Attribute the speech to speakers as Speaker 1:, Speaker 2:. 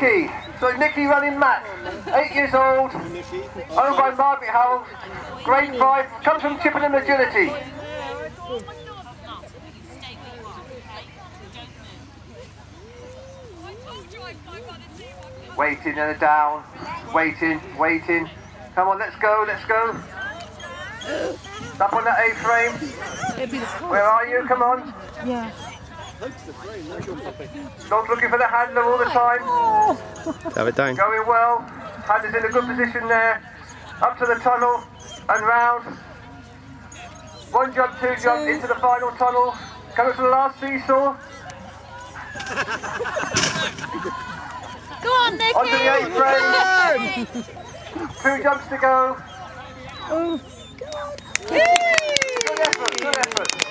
Speaker 1: So Nicky running Max, 8 years old, owned by Margaret Howells, grade 5, comes from Chippenham Agility. Waiting and a down, waiting. Come on, let's go. Up on that A-frame. Where are you? Come on.
Speaker 2: Yeah.
Speaker 1: Dog's looking for the handler all the time.
Speaker 3: Have it down.
Speaker 1: Going well. Handler's in a good position there. Up to the tunnel and round. 1 jump, 2 jump into the final tunnel. Coming to the last seesaw.
Speaker 2: Go on, Nicky!
Speaker 1: Onto the A-frame. 2 jumps to go.
Speaker 2: Oh.
Speaker 1: Good effort.